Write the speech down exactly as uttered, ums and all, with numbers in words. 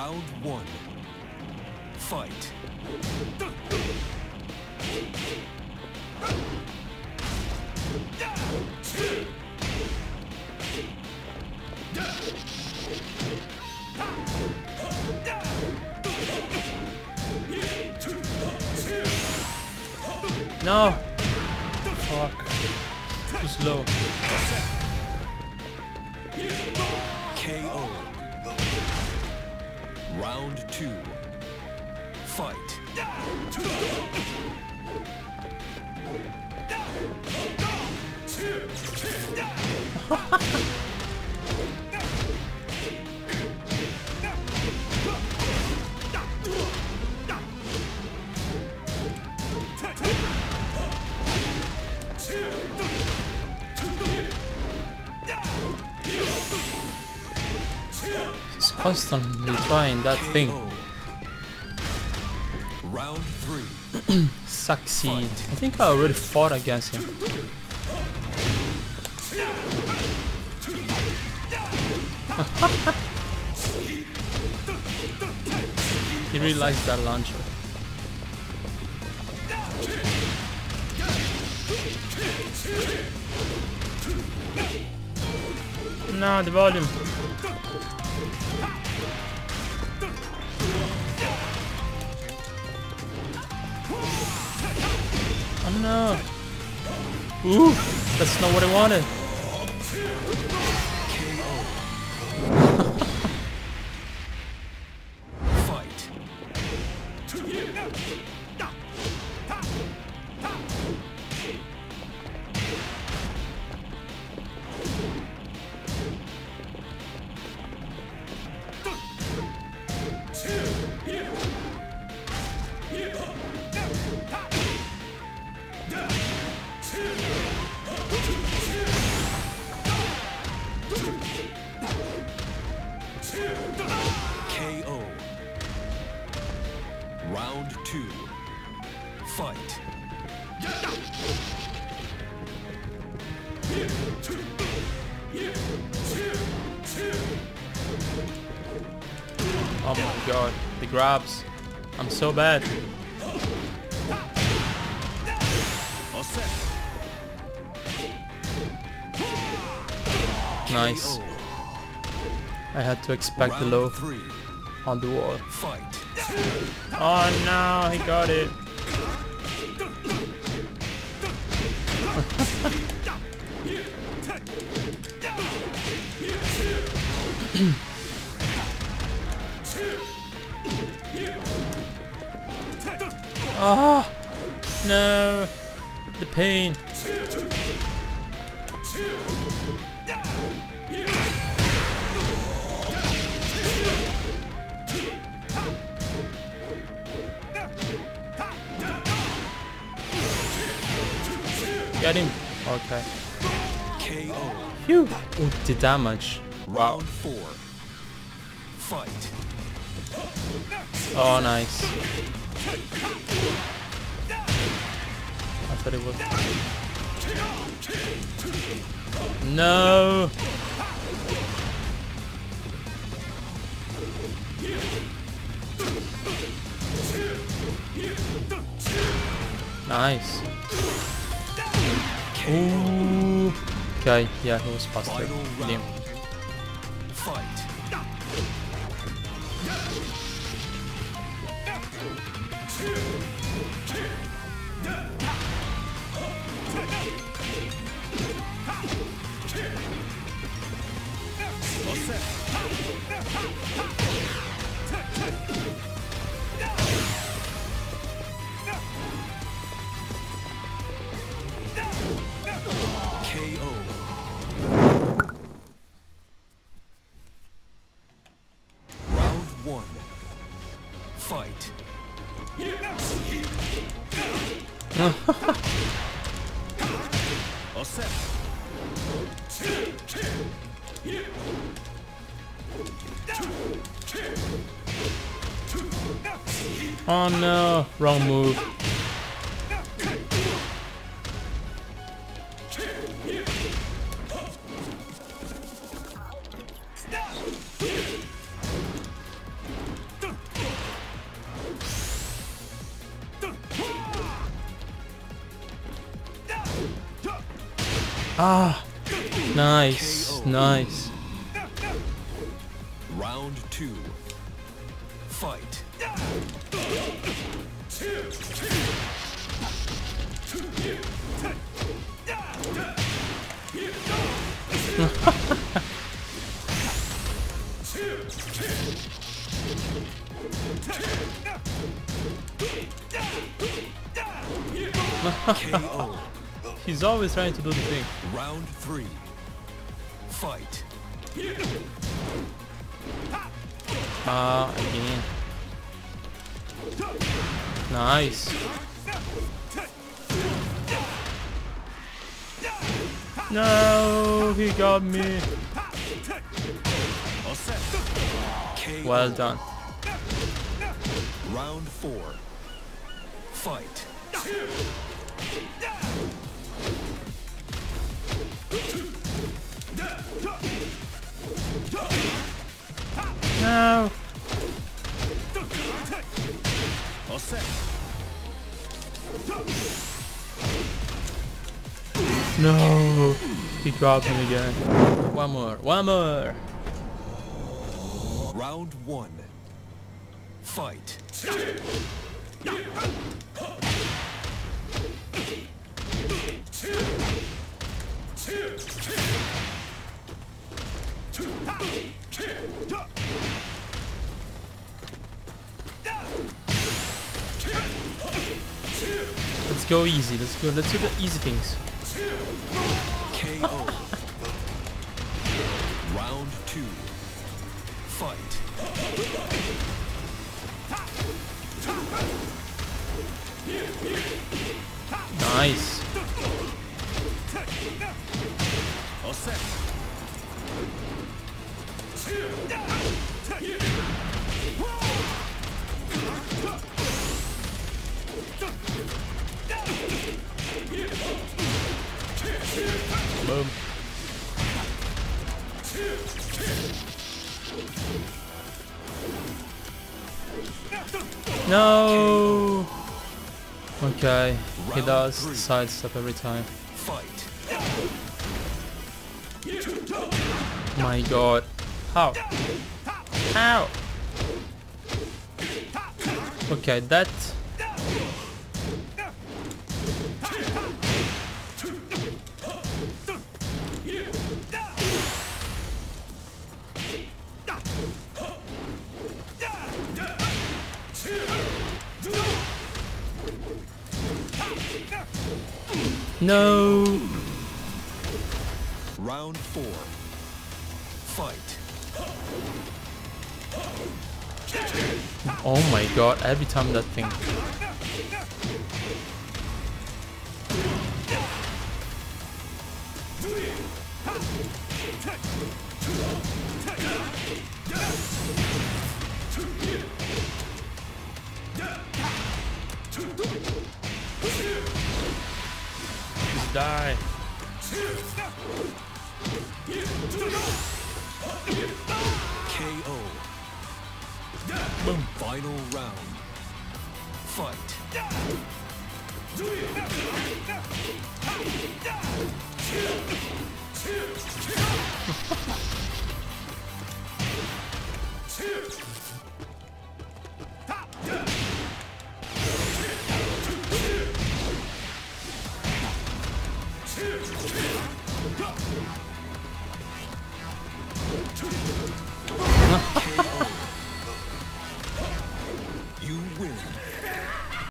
Round one. Fight. No! Fuck. Too slow. K O. Round two. Fight. He's constantly trying that thing. Round three. Succeed. I think I already fought against him. He really likes that launcher. No, the volume. Oh no. Ooh, that's not what I wanted. Fight. K O. Round two. Fight. Oh my god, the grabs. I'm so bad. Nice. I had to expect the low on the wall. Fight. Oh no, he got it. Oh no, the pain. Get him. Okay. K O. Phew. Ooh, the damage. Wow. Round four. Fight. Oh, nice. I thought it was. No. Nice. Ooh. Okay, yeah, he was faster. Final Damn. round. Fight. K O. Round one. Fight. Oh no, wrong move. Ah, nice, nice. Round two. Fight. K O. He's always trying to do the thing. Round three. Fight. Ah, again. Nice. No, he got me. K O. Well done. Round four. Fight. No. No. He dropped him again. One more. One more. Round one. Fight. Let's go easy. Let's go. Let's do the easy things. K O. Round two. Fight. Nice. Boom. No. Okay, he does sidestep every time. Fight. My god. How? How? Okay, that... No. Round four. Fight. Oh my god, every time that thing. Just die. K O. Boom. Final round. Fight.